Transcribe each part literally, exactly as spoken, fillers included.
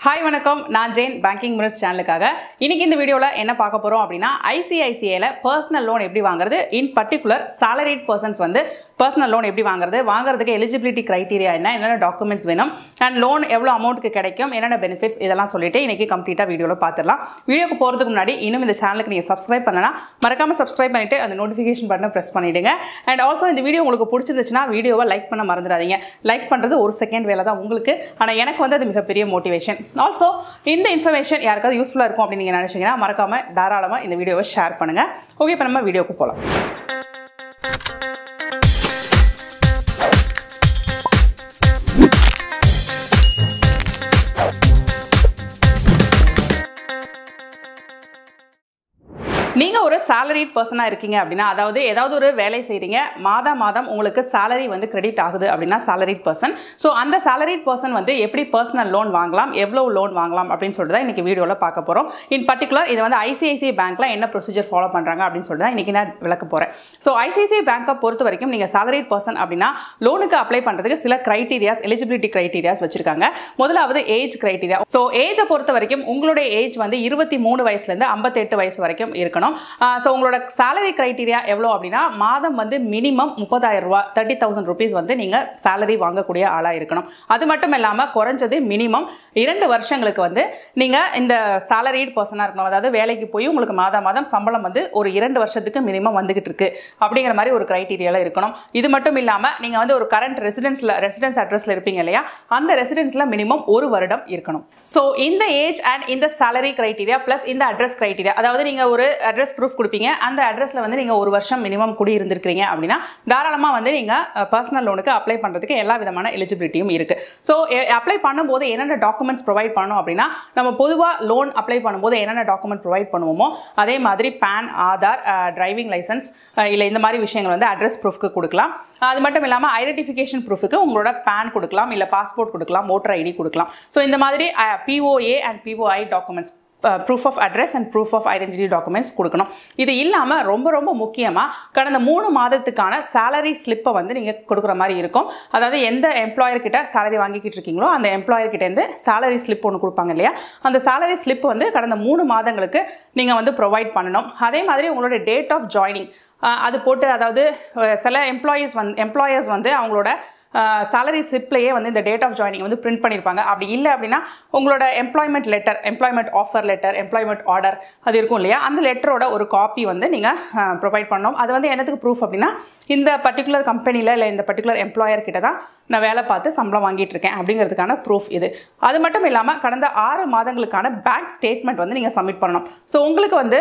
Hi வணக்கம் நான் Jain banking minutes சேனலுக்காக இன்னைக்கு இந்த வீடியோல என்ன பார்க்க போறோம் அப்படினா I C I C I ல पर्सनल லோன் எப்படி வாங்குறது இன் பர்టిక్యులர் salaried persons வந்து पर्सनल லோன் எப்படி வாங்குறது வாங்குறதுக்கு எலிஜிபிலிட்டி கிரைட்டீரியா என்ன என்னென்ன டாக்குமெண்ட்ஸ் வேணும் and லோன் எவ்வளவு அமௌண்ட்க்கு கிடைக்கும் என்னென்ன பெனிஃபிட்ஸ் இதெல்லாம் சொல்லிட்டு இன்னைக்கு கம்ப்ளீட்டா வீடியோல பார்த்திடலாம் வீடியோக்கு போறதுக்கு முன்னாடி இன்னும் இந்த சேனலுக்கு நீங்க Subscribe பண்ணனா மறக்காம Subscribe பண்ணிட்டு அந்த நோட்டிஃபிகேஷன் பட்டனை பிரஸ் பண்ணிடுங்க and also இந்த வீடியோ உங்களுக்கு பிடிச்சிருந்துச்சுனா வீடியோவை லைக் பண்ண மறந்துடாதீங்க லைக் பண்றது ஒரு செகண்ட் வேலை தான் உங்களுக்கு ஆனா எனக்கு வந்து அது மிகப்பெரிய மோட்டிவேஷன் Also, இந்த இன்ஃபர்மேஷன் யாருக்காவது யூஸ்ஃபுல்லா இருக்கும் அப்படி நீங்க நினைச்சீங்கன்னா மறக்காம தாராளமா இந்த வீடியோவை ஷேர் பண்ணுங்க. ஓகே இப்போ நம்ம வீடியோக்கு போலாம். நீங்க ஒரு salaried persona இருக்கீங்க அப்படினா அதாவது ஏதாவது ஒரு வேலை செய்றீங்க மாதா மாதம் உங்களுக்கு salary வந்து கிரெடிட் ஆகுது அப்படினா salaried person சோ அந்த salaried person வந்து எப்படி personal loan வாங்கலாம் எவ்வளவு லோன் வாங்கலாம் அப்படினு சொல்லிட்டு தான் இன்னைக்கு வீடியோல பார்க்க போறோம் இன் பர்టిక్యులர் இது வந்து I C I C I பேங்க்ல என்ன ப்ரொசீஜர் ஃபாலோ பண்றாங்க அப்படினு சொல்லிட்டு தான் இன்னைக்கு நான் விளக்க போறேன் so I C I C I பேங்கை பொறுத்த வரைக்கும் நீங்க salaried person அப்படினா லோனுக்கு அப்ளை பண்றதுக்கு சில கிரைட்டீரியாஸ் எலிஜிபிலிட்டி கிரைட்டீரியாஸ் வச்சிருக்காங்க முதலாவது ஏஜ் கிரைட்டீரியா சோ ஏஜை பொறுத்த வரைக்கும் உங்களுடைய ஏஜ் வந்து இருபத்தி மூணு வயசுல இருந்து ஐம்பத்தி எட்டு வயசு வரைக்கும் இருக்கணும் சோ உங்களோட salary criteria எவ்வளவு அப்படினா மாதம் வந்து மினிமம் முப்பதாயிரம் ரூபாய் thirty thousand rupees வந்து நீங்க salary வாங்கக்கூடிய ஆளா இருக்கணும் அது மட்டும் இல்லாம குறைஞ்சது மினிமம் இரண்டு வருஷங்களுக்கு வந்து நீங்க இந்த salaried person இருக்கணும் அதாவது வேலைக்கு போய் உங்களுக்கு மாதா மாதம் சம்பளம் வந்து ஒரு இரண்டு வருஷத்துக்கு மினிமம் வந்துகிட்டு இருக்கு அப்படிங்கிற மாதிரி ஒரு கிரைட்டீரியால இருக்கணும் இது மட்டும் இல்லாம நீங்க வந்து ஒரு கரண்ட் ரெசிடென்ஸ்ல ரெசிடென்ஸ் அட்ரஸ்ல இருப்பீங்க இல்லையா அந்த ரெசிடென்ஸ்ல மினிமம் ஒரு வருடம் இருக்கணும் சோ இந்த ஏஜ் அண்ட் இந்த salary criteria plus இந்த அட்ரஸ் criteria அதாவது நீங்க ஒரு அட்ரஸ் ப்ரூஃப் கொடுப்பீங்க அந்த அட்ரஸ்ல வந்து நீங்க ஒரு வருஷம் மினிமம் குடி இருந்திருக்கீங்க அப்படினா தாராளமா வந்து நீங்க पर्सनल லோனுக்கு அப்ளை பண்றதுக்கு எல்லா விதமான எலிஜிபிலிட்டியும் இருக்கு சோ அப்ளை பண்ணும்போது என்னென்ன டாக்குமெண்ட்ஸ் ப்ரொவைட் பண்ணனும் அப்படினா நம்ம பொதுவா லோன் அப்ளை பண்ணும்போது என்னென்ன டாக்குமெண்ட் ப்ரொவைட் பண்ணுவோமோ அதே மாதிரி பான் ஆதார் டிரைவிங் லைசென்ஸ் இல்ல இந்த மாதிரி விஷயங்கள் வந்து அட்ரஸ் ப்ரூஃப்க்கு கொடுக்கலாம் அது மட்டும் இல்லாம ஐடென்டிஃபிகேஷன் ப்ரூஃப்க்கு உங்களோட பான் கொடுக்கலாம் இல்ல பாஸ்போர்ட் கொடுக்கலாம் வோட்டர் ஐடி கொடுக்கலாம் சோ இந்த மாதிரி P O A and P O I documents proof of address and proof of identity documents கொடுக்கணும் இது இல்லாம ரொம்ப ரொம்ப முக்கியமா கடந்த மூணு மாதத்துக்கான salary slip வந்து நீங்க கொடுக்கிற மாதிரி இருக்கும் அதாவது எந்த எம்ப்ளாயர் கிட்ட salary வாங்கிக்கிட்டு இருக்கீங்களோ அந்த எம்ப்ளாயர் கிட்ட இருந்து salary slip ஒன்னு கொடுப்பாங்க இல்லையா அந்த salary slip வந்து கடந்த மூணு மாதங்களுக்கு நீங்க வந்து ப்ரொவைட் பண்ணணும் அதே மாதிரி உங்களோட டேட் ஆஃப் ஜாயினிங் அது போட்டு அதாவது சில எம்ப்ளாயீஸ் வந்து எம்ப்ளாயர்ஸ் வந்து அவங்களோட salary slipலயே வந்து இந்த டேட் ஆஃப் ஜாயினிங் வந்து பிரிண்ட் பண்ணிருப்பாங்க அப்படி இல்ல அப்படினா உங்களோட employment letter employment offer letter employment order அது இருக்கும் இல்லையா அந்த லெட்டரோட ஒரு காப்பி வந்து நீங்க ப்ரொவைட் பண்ணனும் அது வந்து என்னத்துக்கு ப்ரூஃப் அப்படினா இந்த பர்టిక్యులர் கம்பெனில இல்ல இந்த பர்టిక్యులர் எம்ப்ளாயர் கிட்ட தான் நான் வேலை பார்த்து சம்பளம் வாங்கிட்டு இருக்கேன் அப்படிங்கிறதுக்கான ப்ரூஃப் இது அது மட்டும் இல்லாம கடந்த ஆறு மாதங்களுக்கான பேங்க் ஸ்டேட்மெண்ட் வந்து நீங்க சப்மிட் பண்ணனும் சோ உங்களுக்கு வந்து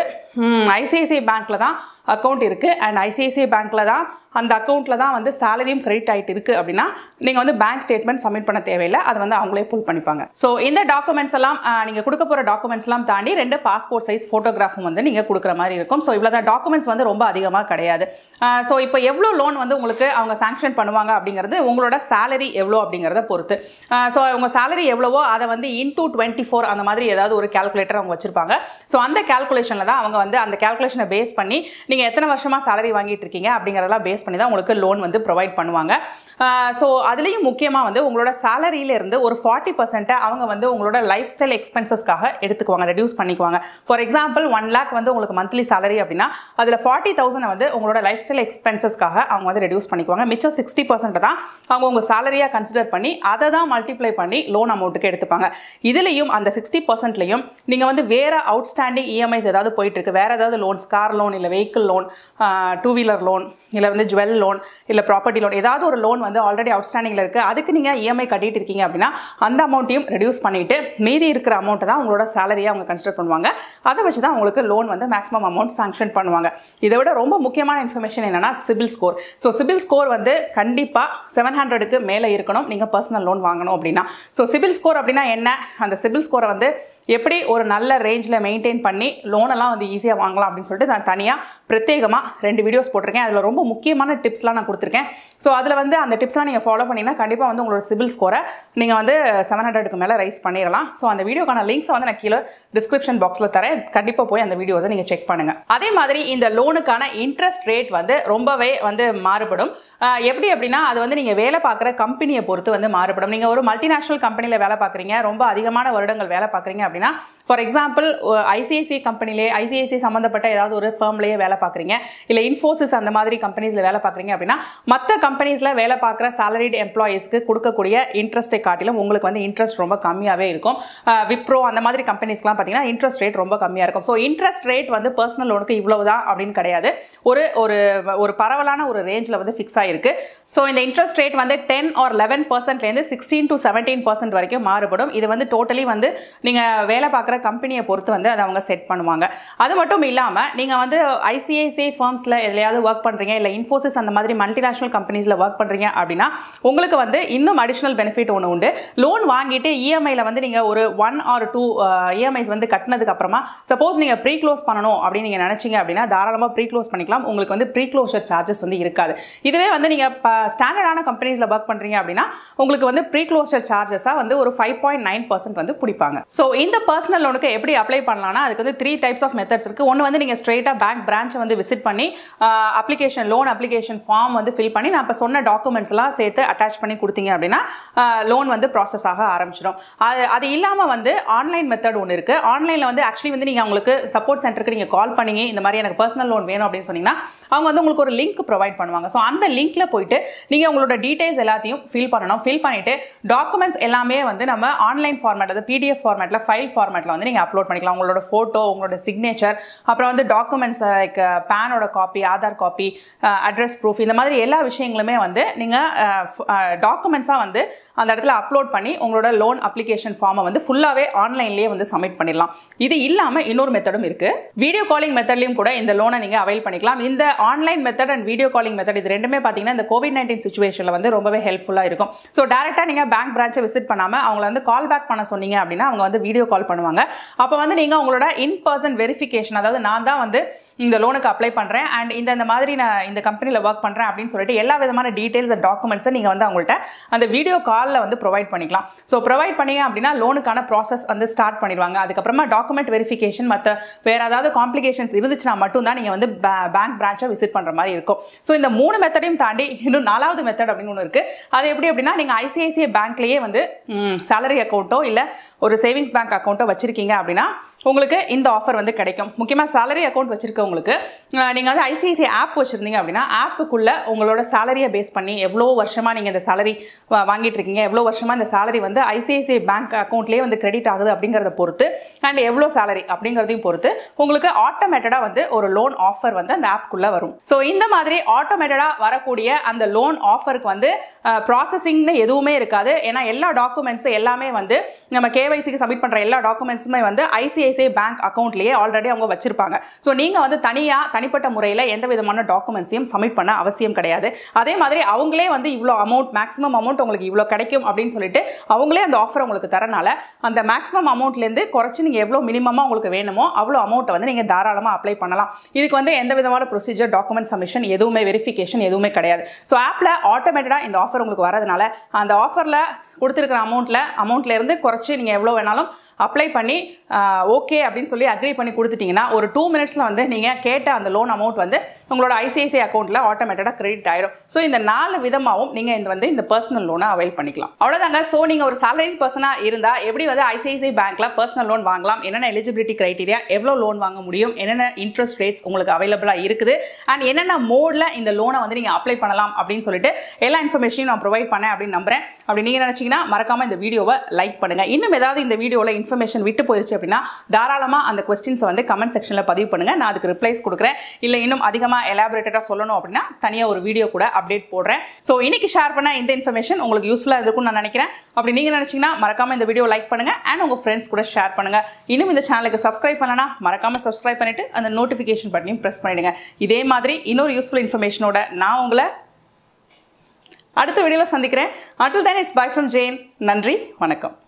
I C I C I பேங்க்ல தான் அக்கவுண்ட் இருக்கு and I C I C I பேங்க்ல தான் அந்த அக்கவுண்ட்ல தான் வந்து சாலரியும் கிரெடிட் ஆயிட்டு இருக்கு அப்படினா நீங்க வந்து பேங்க் ஸ்டேட்மெண்ட் சப்மிட் பண்ண தேவையில்லை அது வந்து அவங்களே புல் பண்ணிப்பாங்க சோ இந்த டாக்குமெண்ட்ஸ் எல்லாம் நீங்க கொடுக்க போற டாக்குமெண்ட்ஸ் எல்லாம் தாண்டி ரெண்டு பாஸ்போர்ட் சைஸ் போட்டோகிராஃபும் வந்து நீங்க கொடுக்குற மாதிரி இருக்கும் சோ இவ்வளவுதான் டாக்குமெண்ட்ஸ் வந்து ரொம்ப அதிகமா கிடையாது சோ இப்போ எவ்வளவு லோன் வந்து உங்களுக்கு அவங்க சாங்க்ஷன் பண்ணுவாங்க அப்படிங்கிறது உங்களோட salary எவ்வளவு அப்படிங்கறத பொறுத்து சோ உங்க salary எவ்வளவோ அதை வந்து into twenty-four அந்த மாதிரி ஏதாவது ஒரு கால்குலேட்டர் அவங்க வச்சிருப்பாங்க சோ அந்த கால்குலேஷன்ல தான் அவங்க வந்து அந்த கால்குலேஷனை பேஸ் பண்ணி நீங்க எத்தனை வருஷமா salary வாங்கிட்டு இருக்கீங்க அப்படிங்கறதெல்லாம் பேஸ் பண்ணி தான் உங்களுக்கு லோன் வந்து ப்ரொவைட் பண்ணுவாங்க சோ அதுலயும் முக்கியமா வந்து உங்களோட salary-ல இருந்து ஒரு forty percent அவங்க வந்து உங்களோட லைஃப் ஸ்டைல் எக்ஸ்பென்சஸ்க்காக எடுத்துக்குவாங்க ரெடியூஸ் பண்ணிக்குவாங்க ஃபார் எக்ஸாம்பிள் one lakh வந்து உங்களுக்கு மந்த்லி salary அப்படினா அதுல forty thousand வந்து உங்களோட லைஃப் ஸ்டைல் எக்ஸ்பென்சஸ்க்காக அவங்க வந்து ரெடியூஸ் பண்ணிக்குவாங்க மிச்சம் sixty percent தான் அவங்க உங்க salary-யா கன்சிடர் பண்ணி அதை தான் மல்டிப்ளை பண்ணி லோன் அமௌண்ட்க்கு எடுத்துப்பாங்க இதுலயும் அந்த sixty percent லயும் நீங்க வந்து வேற அவுட்ஸ்டாண்டிங் E M Is ஏதாவது போயிட்டு இருக்கு வேற ஏதாவது லோன்ஸ் கார் லோன் இல்ல vehicle loan two wheeler loan இல்ல வந்து ஜுவல் லோன் இல்ல ப்ராப்பர்ட்டி லோன் ஏதாவது ஒரு லோன் வந்து ஆல்ரெடி அவுட்ஸ்டாண்டிங்ல இருக்கு அதுக்கு நீங்க E M I கட்டிட்டு இருக்கீங்க அப்படினா அந்த அமௌண்ட்டையும் ரெடியூஸ் பண்ணிட்டு மீதி இருக்கிற அமௌண்ட் தான் உங்களோட salary-யா அவங்க கன்சிடர் பண்ணுவாங்க அதை வச்சு தான் உங்களுக்கு லோன் வந்து மேக்ஸிமம் அமௌண்ட் சாங்க்ஷன் பண்ணுவாங்க இதை விட ரொம்ப முக்கியமான இன்ஃபர்மேஷன் என்னன்னா CIBIL score so CIBIL score வந்து கண்டிப்பா seven hundred க்கு மேல இருக்கணும் நீங்க पर्सनल லோன் வாங்கணும் அப்படினா சோ சிபில் ஸ்கோர் அப்படினா என்ன அந்த சிபில் ஸ்கோரை வந்து எப்படி ஒரு நல்ல ரேஞ்சில் மெயின்டைன் பண்ணி லோனெல்லாம் வந்து ஈஸியாக வாங்கலாம் அப்படின்னு சொல்லிட்டு நான் தனியாக பிரத்யேகமாக ரெண்டு வீடியோஸ் போட்டிருக்கேன். அதில் ரொம்ப முக்கியமான டிப்ஸ்லாம் நான் கொடுத்துருக்கேன். ஸோ அதில் வந்து அந்த டிப்ஸ்லாம் நீங்கள் ஃபாலோ பண்ணிங்கன்னா கண்டிப்பாக வந்து உங்களோட சிபில் ஸ்கோரை நீங்கள் வந்து செவன் ஹண்ட்ரடுக்கு மேலே ரைஸ் பண்ணிடலாம். ஸோ அந்த வீடியோக்கான லிங்க்ஸை வந்து நான் கீழே டிஸ்கிரிப்ஷன் பாக்ஸில் தரேன். கண்டிப்பாக போய் அந்த வீடியோவை நீங்கள் செக் பண்ணுங்கள். அதே மாதிரி இந்த லோனுக்கான இன்ட்ரெஸ்ட் ரேட் வந்து ரொம்பவே வந்து மாறுபடும். எப்படி அப்படின்னா அது வந்து நீங்கள் வேலை பார்க்குற கம்பெனியை பொறுத்து வந்து மாறுபடும். நீங்கள் ஒரு மல்டிநேஷனல் கம்பெனியில் வேலை பார்க்குறீங்க, ரொம்ப அதிகமான வருடங்கள் வேலை பார்க்குறீங்க அப்படின்னா, ஃபார் எக்ஸாம்பிள் ஐசிஐசிஐ கம்பெனிலே ஐசிஐசிஐ சம்மந்தப்பட்ட ஏதாவது ஒரு ஃபர்ம்லேயே வேலை பார்க்குறீங்க, இல்லை இன்ஃபோசிஸ் அந்த மாதிரி கம்பெனிஸில் வேலை பார்க்குறீங்க அப்படின்னா மற்ற கம்பெனிஸில் வேலை பார்க்குற சாலரிட் எம்ப்ளாயீஸ்க்கு கொடுக்கக்கூடிய இன்ட்ரெஸ்ட்டை காட்டிலும் உங்களுக்கு வந்து இன்ட்ரெஸ்ட் ரொம்ப கம்மியாகவே இருக்கும். விப்ரோ அந்த மாதிரி கம்பெனிஸ்லாம் பார்த்தீங்கன்னா இன்ட்ரெஸ்ட் ரேட் ரொம்ப கம்மியாக இருக்கும். ஸோ இன்ட்ரெஸ்ட் ரேட் வந்து பர்சனல் லோனுக்கு இவ்வளவு தான் அப்படின்னு கிடையாது. ஒரு ஒரு ஒரு பரவலான ஒரு ரேஞ்சில் வந்து ஃபிக்ஸ் ஆகிருக்கு. ஸோ இந்த இன்ட்ரெஸ்ட் ரேட் வந்து டென் ஆர் லெவன் பர்சன்ட்லேருந்து சிக்ஸ்டீன் டு செவன்டீன் பர்சன்ட் வரைக்கும் மாறுபடும். இது வந்து டோட்டலி வந்து நீங்கள் வேலை பார்க்குற கம்பெனியை பொறுத்து வந்து அதை அவங்க செட் பண்ணுவாங்க. அது மட்டும் இல்லாமல் நீங்கள் வந்து ஐசிஐசிஐ ஃபர்ம்ஸில் எதுலையாவது ஒர்க் பண்ணுறீங்க, இல்லை இன்ஃபோசிஸ் அந்த மாதிரி மல்டிநேஷனல் கம்பெனிஸில் ஒர்க் பண்ணுறீங்க அப்படின்னா உங்களுக்கு வந்து இன்னும் அடிஷனல் பெனிஃபிட் ஒன்று உண்டு. லோன் வாங்கிட்டு இஎம்ஐயில் வந்து நீங்கள் ஒரு ஒன் ஆர் டூ இஎம்ஐஸ் வந்து கட்டினதுக்கு அப்புறமா சப்போஸ் நீங்கள் ப்ரீ க்ளோஸ் பண்ணணும் அப்படின்னு நீங்கள் நினச்சிங்க அப்படின்னா தாராளமாக ப்ரீ க்ளோஸ் பண்ணிக்கலாம். உங்களுக்கு வந்து ப்ரீ க்ளோஷர் சார்ஜஸ் வந்து இருக்காது. இதுவே வந்து நீங்கள் ஸ்டாண்டர்டான கம்பெனிஸில் ஒர்க் பண்ணுறீங்க அப்படின்னா உங்களுக்கு வந்து ப்ரீ க்ளோஷர் சார்ஜஸாக வந்து ஒரு ஃபைவ் பாயிண்ட் நைன் பர்சன்ட் வந்து பிடிப்பாங்க. ஸோ இந்த பர்சனல் லோனுக்கு எப்படி அப்ளை பண்ணலாம்னா அதுக்கு வந்து த்ரீ டைப்ஸ் ஆஃப் மெத்தட்ஸ் இருக்குது. ஒன்று வந்து நீங்கள் ஸ்ட்ரெயிட்டாக பேங்க் பிரான்ச்சை வந்து விசிட் பண்ணி அப்ளிகேஷன் லோன் அப்ளிகேஷன் ஃபார்ம் வந்து ஃபில் பண்ணி நான் இப்போ சொன்ன டாக்குமெண்ட்ஸ்லாம் சேர்த்து அட்டாச் பண்ணி கொடுத்தீங்க அப்படின்னா லோன் வந்து ப்ராசஸ் ஆக ஆரம்பிச்சிடும். அது அது இல்லாமல் வந்து ஆன்லைன் மெத்தட் ஒன்று இருக்குது. ஆன்லைனில் வந்து ஆக்சுவலி வந்து நீங்கள் உங்களுக்கு சப்போர்ட் சென்டருக்கு நீங்கள் கால் பண்ணி இந்த மாதிரி எனக்கு பர்சனல் லோன் வேணும் அப்படின்னு சொன்னீங்கன்னா அவங்க வந்து உங்களுக்கு ஒரு லிங்க் ப்ரொவைட் பண்ணுவாங்க. ஸோ அந்த லிங்க்ல போயிட்டு நீங்கள் உங்களோட டீடைல்ஸ் எல்லாத்தையும் ஃபில் பண்ணணும். ஃபில் பண்ணிட்டு டாக்குமெண்ட்ஸ் எல்லாமே வந்து நம்ம ஆன்லைன் ஃபார்மேட், அது பிடிஎஃப் ஃபார்மேட்ல ஃபைல் ஃபார்மேட்ல வந்து நீங்கள் அப்லோட் பண்ணிக்கலாம். உங்களோட ஃபோட்டோ, உங்களோட சிக்னேச்சர், அப்புறம் வந்து டாக்குமெண்ட்ஸ் லைக் பேனோட copy, Aadhaar copy, address proof, இந்த மாதிரி எல்லா விஷயங்களுமே வந்து நீங்கள் டாக்குமெண்ட்ஸாக வந்து அந்த இடத்துல அப்லோட் பண்ணி உங்களோட லோன் அப்ளிகேஷன் ஃபார்மை வந்து ஃபுல்லாகவே ஆன்லைன்லேயே வந்து சப்மிட் பண்ணிடலாம். இது இல்லாமல் இன்னொரு மெத்தடும் இருக்கு. வீடியோ காலிங் மெத்தட்லையும் கூட இந்த லோனை நீங்கள் அவைல் பண்ணிக்கலாம். இந்த online method and video calling method இது ரெண்டுமே பார்த்தீங்கன்னா இந்த கோவிட் நைன்டீன் சுச்சுவேஷனில் வந்து ரொம்பவே ஹெல்ப்ஃபுல்லாக இருக்கும். ஸோ டேரெக்டாக நீங்கள் பேங்க் பிரான்ச்சை விசிட் பண்ணாமல் அவங்கள வந்து கால் பேக் பண்ண சொன்னீங்க அப்படின்னா அவங்க வந்து வீடியோ கால் பண்ணுவாங்க. அப்போ வந்து நீங்கள் உங்களோட இன் பர்சன் வெரிஃபிகேஷன், அதாவது நான் தான் வந்து இந்த லோனுக்கு அப்ளை பண்ணுறேன் அண்ட் இந்த இந்த மாதிரி நான் இந்த கம்பெனியில் ஒர்க் பண்ணுறேன் அப்படின்னு சொல்லிட்டு எல்லா விதமான டீட்டெயில்ஸ் அண்ட் டாக்குமெண்ட்ஸை நீங்கள் வந்து அவங்கள்ட்ட அந்த வீடியோ காலில் வந்து ப்ரொவைட் பண்ணிக்கலாம். ஸோ ப்ரொவைட் பண்ணீங்க அப்படின்னா லோனுக்கான ப்ராசஸ் வந்து ஸ்டார்ட் பண்ணிடுவாங்க. அதுக்கப்புறமா டாக்குமெண்ட் வெரிஃபிகேஷன் மற்ற வேறு ஏதாவது காம்ப்ளிகேஷன்ஸ் இருந்துச்சுன்னா மட்டும்தான் நீங்கள் வந்து பேங்க் பிரான்ச்சை விசிட் பண்ணுற மாதிரி இருக்கும். ஸோ இந்த மூணு மெத்தடையும் தாண்டி இன்னும் நாலாவது மெத்தட் அப்படின்னு ஒன்று இருக்குது. அது எப்படி அப்படின்னா நீங்கள் ஐசிஐசிஐ பேங்க்லேயே வந்து சேலரி அக்கௌண்ட்டோ இல்லை ஒரு சேவிங்ஸ் பேங்க் அக்கௌண்ட்டோ வச்சுருக்கீங்க அப்படின்னா உங்களுக்கு இந்த ஆஃபர் வந்து கிடைக்கும். முக்கியமாக சேலரி அக்கௌண்ட் வச்சிருக்கவங்களுக்கு நீங்கள் வந்து ஐசிஐசிஐ ஆப் வச்சுருந்தீங்க அப்படின்னா ஆப்புக்குள்ளே உங்களோட சேலரியை பேஸ் பண்ணி எவ்வளோ வருஷமாக நீங்கள் இந்த சேலரி வாங்கிட்டு இருக்கீங்க, எவ்வளோ வருஷமாக இந்த சேலரி வந்து ஐசிஐசிஐ பேங்க் அக்கௌண்ட்லேயே வந்து கிரெடிட் ஆகுது அப்படிங்கிறத பொறுத்து அண்ட் எவ்வளோ சேலரி அப்படிங்கிறதையும் பொறுத்து உங்களுக்கு ஆட்டோமேட்டடாக வந்து ஒரு லோன் ஆஃபர் வந்து அந்த ஆப்புக்குள்ளே வரும். ஸோ இந்த மாதிரி ஆட்டோமேட்டடாக வரக்கூடிய அந்த லோன் ஆஃபருக்கு வந்து ப்ராசஸிங்னு எதுவுமே இருக்காது. ஏன்னா எல்லா டாக்குமெண்ட்ஸும் எல்லாமே வந்து நம்ம கேவைசிக்கு சப்மிட் பண்ணுற எல்லா டாக்குமெண்ட்ஸுமே வந்து ஐசிஐசிஐ பேங்க் அக்கௌண்ட்லேயே ஆல்ரெடி அவங்க வச்சிருப்பாங்க. ஸோ நீங்கள் வந்து தனியாக தனிப்பட்ட முறையில் எந்த விதமான டாக்குமெண்ட்ஸையும் சப்மிட் பண்ண அவசியம் கிடையாது. அதே மாதிரி அவங்களே வந்து இவ்வளோ அமௌண்ட் மேக்ஸிமம் அமௌண்ட் உங்களுக்கு இவ்வளோ கிடைக்கும் அப்படின்னு சொல்லிட்டு அவங்களே அந்த ஆஃபர் உங்களுக்கு தரனால அந்த மேக்ஸிமம் அமௌண்ட்லேருந்து குறைச்சி நீங்கள் எவ்வளோ மினிமமாக உங்களுக்கு வேணுமோ அவ்வளோ அமௌண்ட்டை வந்து நீங்கள் தாராளமாக அப்ளை பண்ணலாம். இதுக்கு வந்து எந்த விதமான ப்ரொசீஜர், டாக்குமெண்ட் சப்மிஷன் எதுவுமே வெரிஃபிகேஷன் எதுவுமே கிடையாது. ஸோ ஆப்பில் ஆட்டோமேட்டடாக இந்த ஆஃபர் உங்களுக்கு வரதுனால அந்த ஆஃபரில் கொடுத்துருக்கிற அமௌண்ட்டில் அமௌண்ட்லேருந்து குறைச்சி நீங்கள் எவ்வளோ வேணாலும் அப்ளை பண்ணி ஓகே அப்படின்னு சொல்லி அக்ரி பண்ணி கொடுத்துட்டிங்கன்னா ஒரு டூ மினிட்ஸில் வந்து நீங்கள் கேட்ட அந்த லோன் அமௌண்ட் வந்து உங்களோட ஐசிஐசிஐ அக்கௌண்ட்டில் ஆட்டோமேட்டடாக கிரெடிட் ஆயிரும். ஸோ இந்த நாலு விதமாகவும் நீங்கள் இந்த வந்து இந்த பர்சனல் லோனை அவைல் பண்ணிக்கலாம். அவ்வளோதாங்க. ஸோ நீங்கள் ஒரு சேலரி பர்சனாக இருந்தால் எப்படி வந்து ஐசிஐசிஐ பேங்க்கில் பர்சனல் லோன் வாங்கலாம், என்னென்ன எலிஜிபிலிட்டி கிரைட்டீரியா, எவ்வளோ லோன் வாங்க முடியும், என்னென்ன இன்ட்ரெஸ்ட் ரேட்ஸ் உங்களுக்கு அவைலபிளாக இருக்குது அண்ட் என்னென்ன மோடில் இந்த லோனை வந்து நீங்கள் அப்ளை பண்ணலாம் அப்படின்னு சொல்லிட்டு எல்லா இன்ஃபர்மேஷனையும் நான் ப்ரொவைட் பண்ணேன் அப்படின்னு நம்புறேன். அப்படி நீங்கள் நினச்சிங்கன்னா மறக்காமல் இந்த வீடியோவை லைக் பண்ணுங்கள். இன்னும் ஏதாவது இந்த வீடியோவில் இன்ஃபர்மேஷன் விட்டு போயிருச்சு அப்படின்னா தாராளமாக அந்த கொஸ்டின்ஸை வந்து கமெண்ட் செக்ஷனில் பதிவு பண்ணுங்கள். நான் அதுக்கு ரிப்ளைஸ் கொடுக்குறேன். இல்லை இன்னும் அதிகமாக எலாபரேட்டடாக சொல்லணும் அப்படின்னா தனியாக ஒரு வீடியோ கூட அப்டேட் போடுறேன். ஸோ இன்னைக்கு ஷேர் பண்ண இந்த இன்ஃபர்மேஷன் உங்களுக்கு யூஸ்ஃபுல்லாக இருக்கும்னு நான் நினைக்கிறேன். அப்படி நீங்கள் நினச்சிங்கன்னா மறக்காமல் இந்த வீடியோ லைக் பண்ணுங்கள் அண்ட் உங்கள் ஃப்ரெண்ட்ஸ் கூட ஷேர் பண்ணுங்கள். இன்னும் இந்த சேனலுக்கு சப்ஸ்கிரைப் பண்ணலன்னா மறக்காமல் சப்ஸ்கிரைப் பண்ணிவிட்டு அந்த நோட்டிஃபிகேஷன் பட்டனையும் ப்ரெஸ் பண்ணிவிடுங்க. இதே மாதிரி இன்னொரு யூஸ்ஃபுல் இன்ஃபர்மேஷனோட நான் உங்களை அடுத்த வீடியோவில் சந்திக்கிறேன். Until then, it's bye from Jane. நன்றி, வணக்கம்.